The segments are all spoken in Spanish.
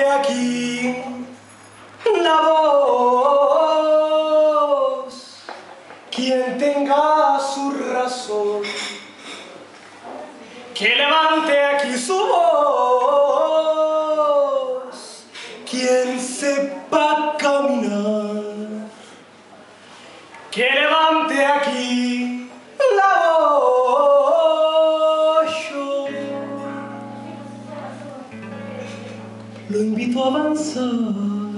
aquí la voz, quien tenga su razón, que levante aquí su voz, quien sepa caminar, que levante aquí la voz. Yo lo invito a avanzar.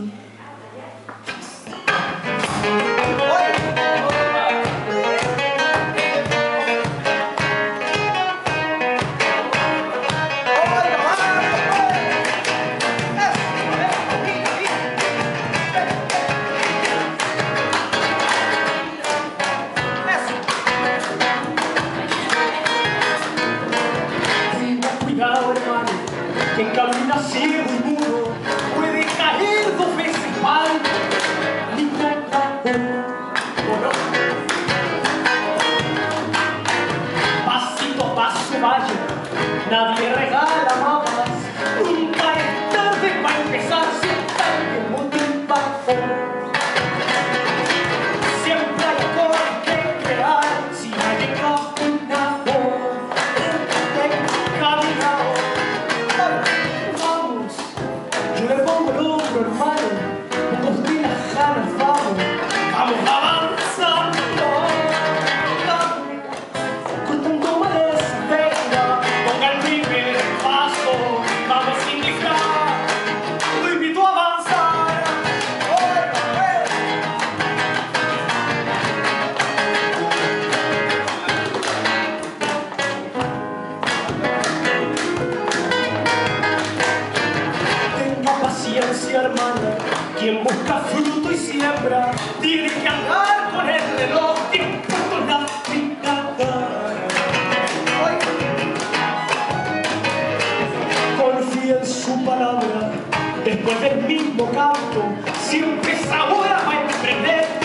Quien camina ciego y mudo puede caer 2 veces mal, ni toca o no. Pasito a paso vaya, nadie regala mapas. Nunca es tarde para empezar, siempre hay que motivar. Siempre hay cosas que crear, si nadie caminado, caminado. Yo le pongo el hombro, hermano, con 2 días ganas, vamos avanzando, cortando maleza, venga, ponga el primer paso, vamos sin dejar, lo invito a avanzar. Tenga paciencia, hermana, quien busca fruto y siembra, tiene que andar con el reloj dispuesto en la picada. Confía en su palabra, después del mismo canto, siempre esa hora va a emprender.